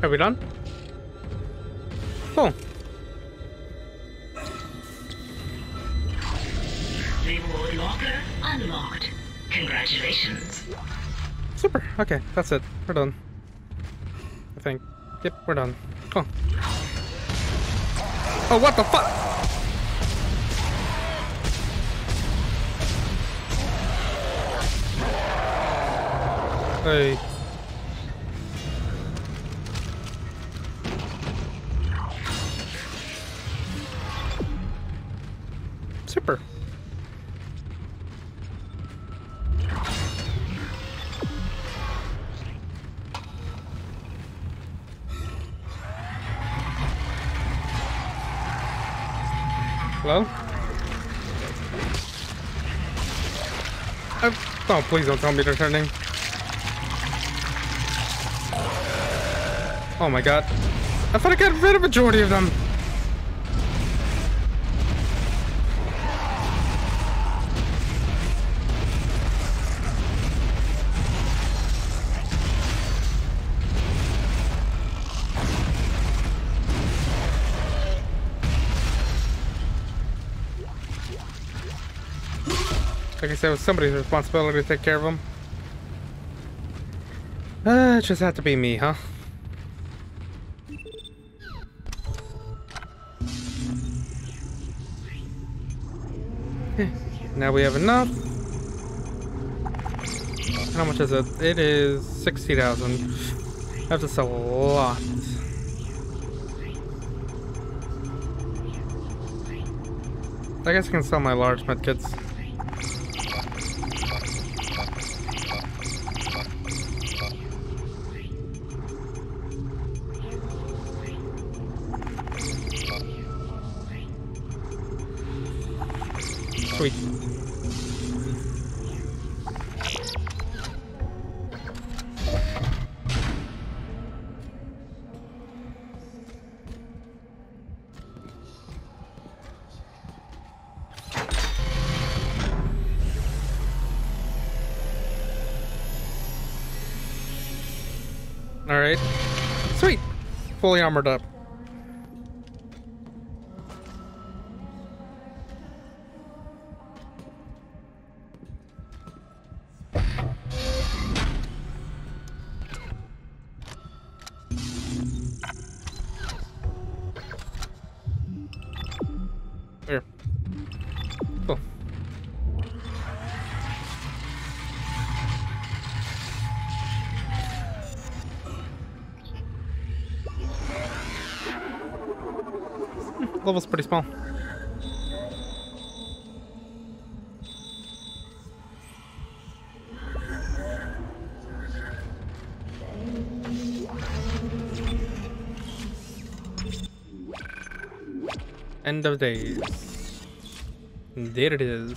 Are we done? Cool. Reward locker unlocked. Congratulations. Super. Okay, that's it. We're done. I think. Yep, we're done. Cool. Oh, what the fuck? Hey. Super. Hello? Oh, please don't tell me they're turning. Oh my god. I thought I got rid of a majority of them. Like I said, it was somebody's responsibility to take care of them. It just had to be me, huh? Now we have enough. How much is it? It is 60,000. I have to sell a lot. I guess I can sell my large medkits. Sweet. All right. Sweet. Fully armored up. Here. Cool. Level's pretty small. End of days. There it is.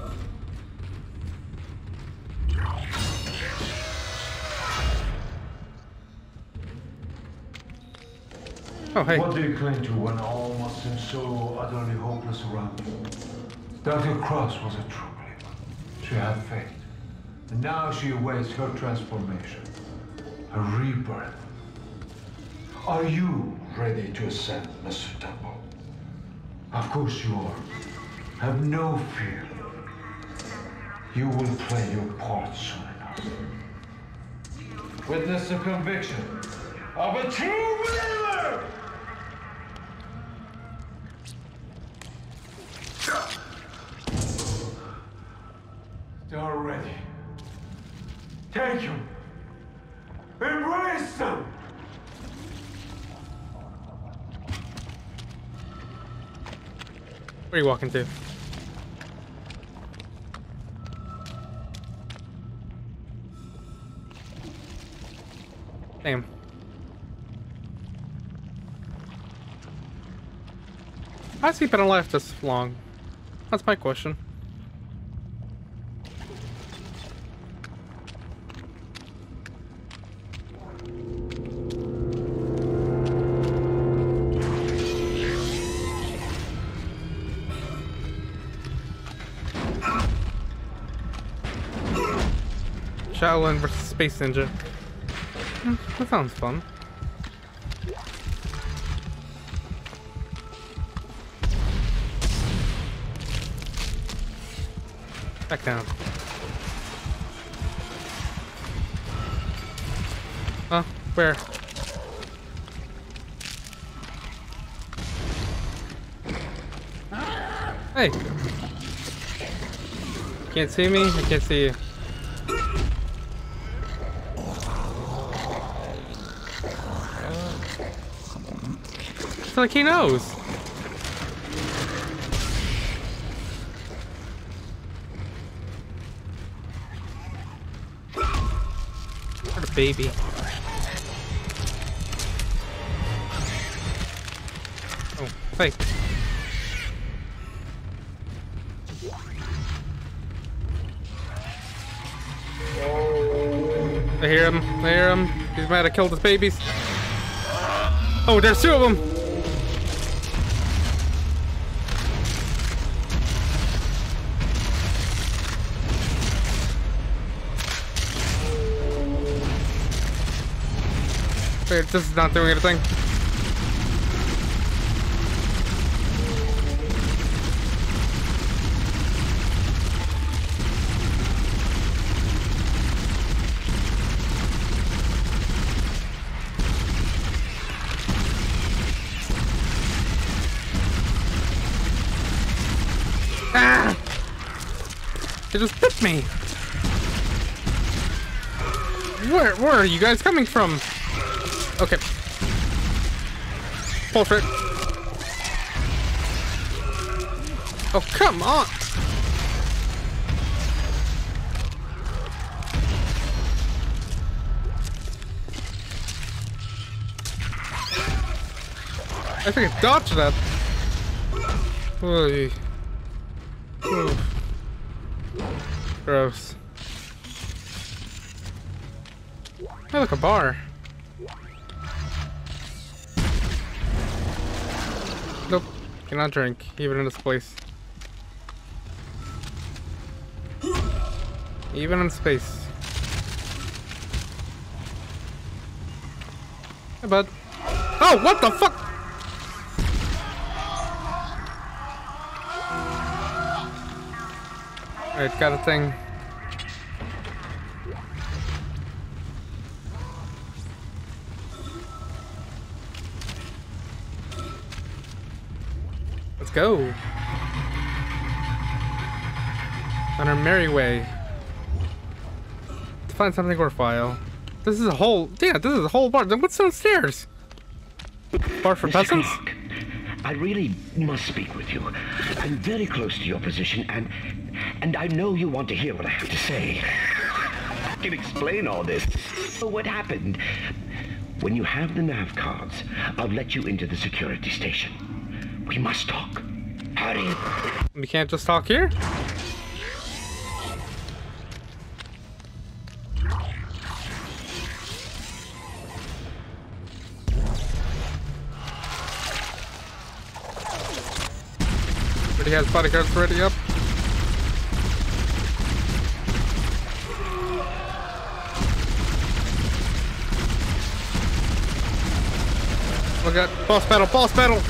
Oh, hey. What do you cling to when all must seem so utterly hopeless around you? Dr. Cross was a true believer. She had faith. And now she awaits her transformation. Her rebirth. Are you ready to ascend, Mr. Temple? Of course you are. Have no fear. You will play your part soon enough. Witness the conviction of a true believer! They are ready. Take them. Embrace them. Where are you walking to? Damn. How's he been alive this long? That's my question. Shaolin versus Space Ninja. That sounds fun. Back down. Oh, where? Hey! Can't see me? I can't see you. It's like he knows. What a baby. Oh, fake. I hear him. I hear him. He's mad I killed his babies. Oh, there's two of them. Wait, this is not doing anything. Ah! It just bit me. Where are you guys coming from? Okay. Pull for it. Oh, come on. I think I dodged that. Oy. Oof. Gross. Hey, look, a bar. Nope, cannot drink, even in this place. Even in space. Hey, bud. Oh, what the fuck? Alright, got a thing. Let's go. On our merry way. To find something worthwhile. This is a whole... Yeah, this is a whole bar. Then what's downstairs? Bar for peasants? Clark, I really must speak with you. I'm very close to your position, and I know you want to hear what I have to say. I can explain all this. So what happened? When you have the nav cards, I'll let you into the security station. We must talk. Hurry. We can't just talk here? Already has bodyguards ready up. We got boss battle, boss battle!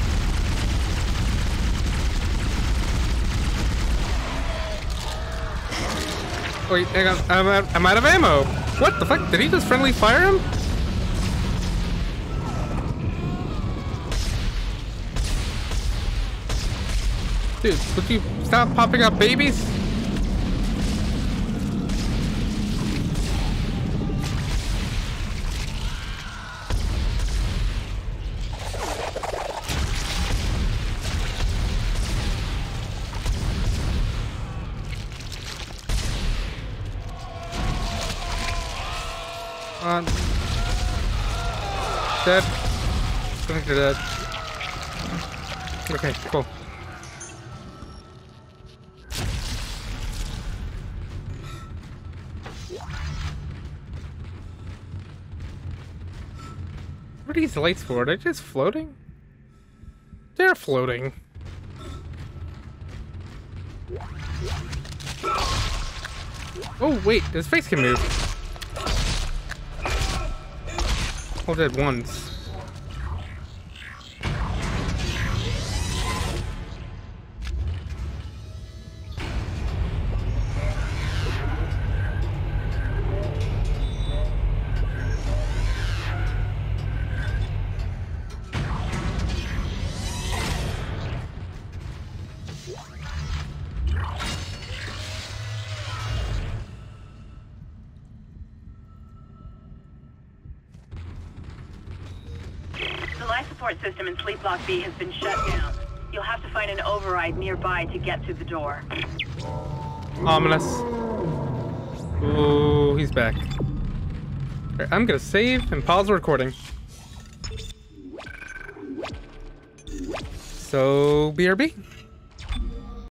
Wait, hang on, I'm out of ammo! What the fuck? Did he just friendly fire him? Dude, would you stop popping up babies? Dead. I think they're dead. Okay, cool. What are these lights for? Are they just floating? They're floating. Oh wait, his face can move. Hold it once. support system in Sleep Block B has been shut down. You'll have to find an override nearby to get through the door. Ominous. Ooh, he's back. Alright, I'm gonna save and pause the recording. So, BRB.